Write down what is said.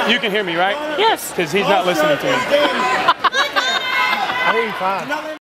You can hear me, right? Yes. Because he's not listening to me. I hear you fine.